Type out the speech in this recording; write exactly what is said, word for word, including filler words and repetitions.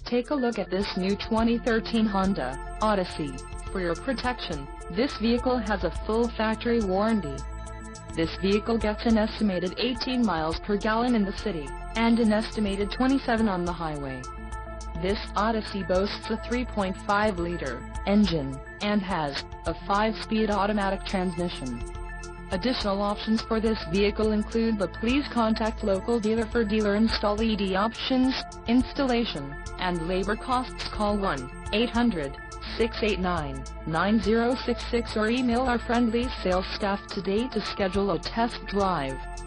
take a look at this new twenty thirteen Honda Odyssey. For your protection, this vehicle has a full factory warranty. This vehicle gets an estimated eighteen miles per gallon in the city, and an estimated twenty-seven on the highway. This Odyssey boasts a three point five liter engine, and has a five speed automatic transmission. Additional options for this vehicle include the please contact local dealer for dealer install E D options, installation, and labor costs. Call one eight hundred, six eight nine, nine zero six six or email our friendly sales staff today to schedule a test drive.